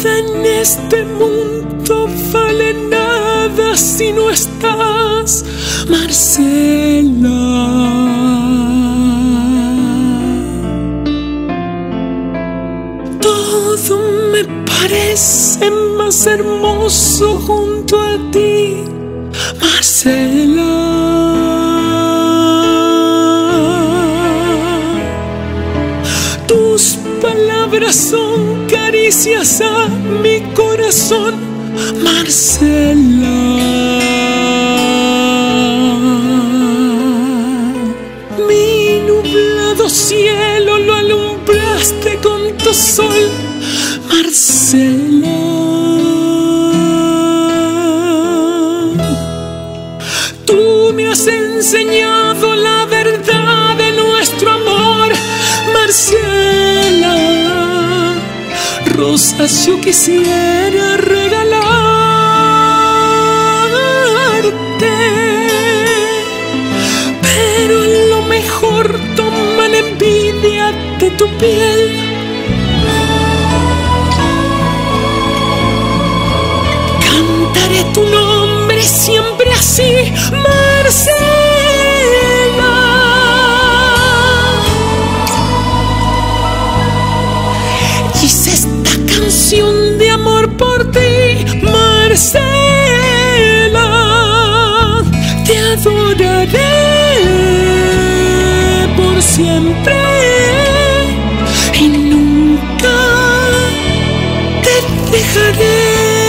Nada en este mundo vale nada si no estás, Marcela. Todo me parece más hermoso junto a ti, Marcela. Tus palabras son caricias a mi corazón, Marcela. Mi nublado cielo lo alumbraste con tu sol, Marcela. Tú me has enseñado la verdad de nuestro amor, Marcela. Rosas yo quisiera regalarte, pero a lo mejor toman envidia de tu piel. Cantaré tu nombre siempre así, Marcela. Hice esta canción de amor por ti, Marcela. Te adoraré por siempre y nunca te dejaré.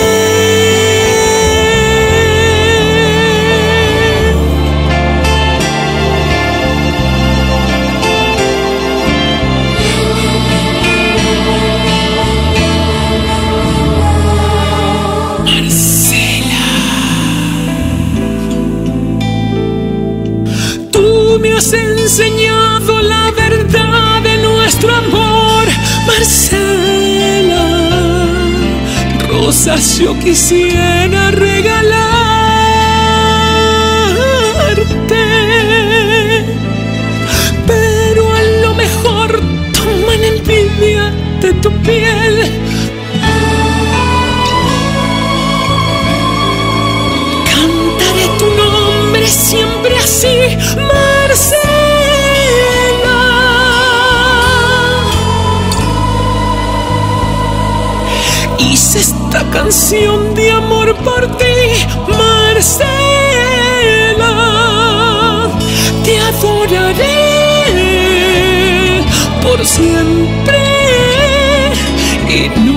Me has enseñado la verdad de nuestro amor, Marcela. Rosas yo quisiera regalarte, pero a lo mejor toman envidia de tu piel. Cantaré tu nombre siempre así, Marcela. Hice esta canción de amor por ti, Marcela. Te adoraré por siempre y